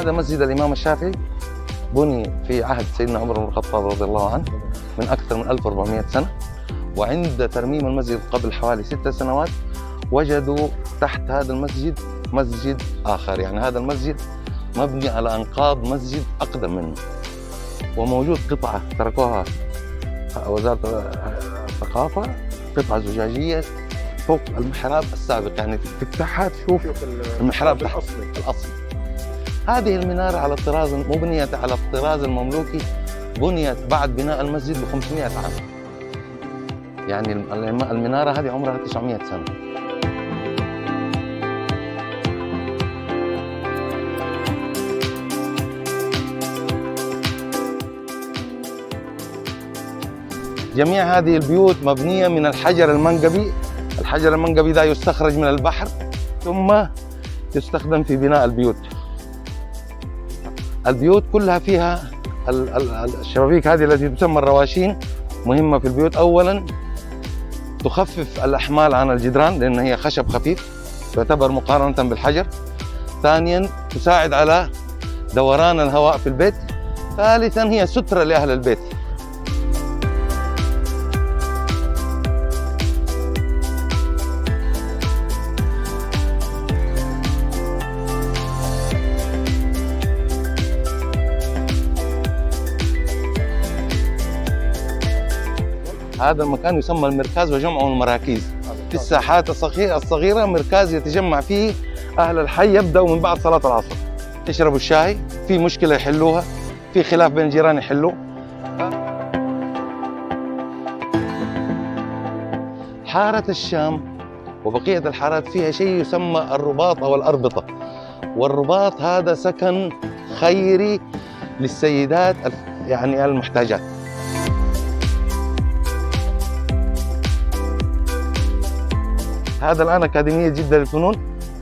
هذا مسجد الإمام الشافعي، بني في عهد سيدنا عمر بن الخطاب رضي الله عنه من أكثر من 1400 سنة. وعند ترميم المسجد قبل حوالي 6 سنوات وجدوا تحت هذا المسجد مسجد آخر، يعني هذا المسجد مبني على أنقاض مسجد أقدم منه، وموجود قطعة تركوها وزارة الثقافة، قطعة زجاجية فوق المحراب السابق، يعني تفتحها تشوف المحراب الأصلي. هذه المنارة على الطراز مبنية على الطراز المملوكي، بنيت بعد بناء المسجد ب 500 عام. يعني المنارة هذه عمرها 900 سنة. جميع هذه البيوت مبنية من الحجر المنقبي. الحجر المنقبي ده يستخرج من البحر ثم يستخدم في بناء البيوت. البيوت كلها فيها الشبابيك هذه التي تسمى الرواشين، مهمة في البيوت. أولاً تخفف الأحمال عن الجدران لأن هي خشب خفيف يعتبر مقارنة بالحجر. ثانياً تساعد على دوران الهواء في البيت. ثالثاً هي سترة لأهل البيت. هذا المكان يسمى المركز وجمعه المراكيز. في الساحات الصغيرة مركز يتجمع فيه أهل الحي، يبدأوا من بعد صلاة العصر يشربوا الشاي، في مشكلة يحلوها، في خلاف بين الجيران يحلوه. حارة الشام وبقية الحارات فيها شيء يسمى الرباط أو الأربطة، والرباط هذا سكن خيري للسيدات يعني المحتاجات. هذا الآن أكاديمية جدة للفنون.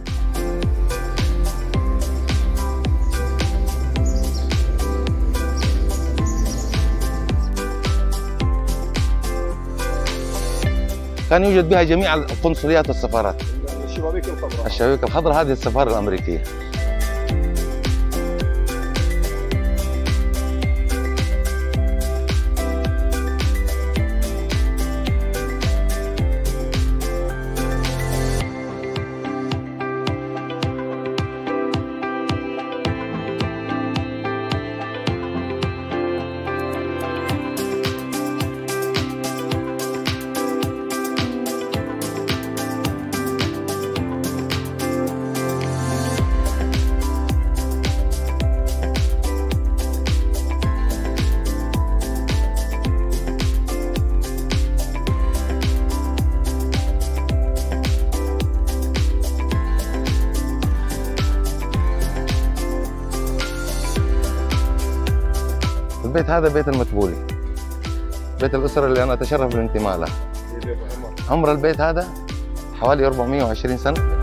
كان يوجد بها جميع القنصليات والسفارات. الشبابيك الخضراء. الشبابيك الخضراء هذه السفارة الأمريكية. البيت هذا بيت المتبولي، بيت الأسرة اللي أنا أتشرف بالانتماء له. عمر البيت هذا حوالي 420 سنة.